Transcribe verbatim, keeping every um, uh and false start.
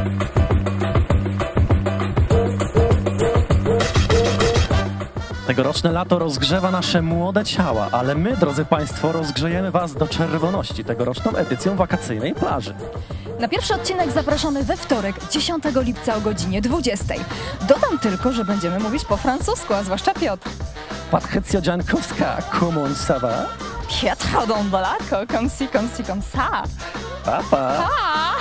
Tegoroczne lato rozgrzewa nasze młode ciała, ale my, drodzy Państwo, rozgrzejemy Was do czerwoności tegoroczną edycją wakacyjnej plaży. Na pierwszy odcinek zapraszamy we wtorek, dziesiątego lipca o godzinie dwudziestej. Dodam tylko, że będziemy mówić po francusku, a zwłaszcza Piotr. Patrycja Dziankowska, comment ça va? Piotr Odąbolako, comme ci, comme ci, comme ça. Pa, pa. Pa!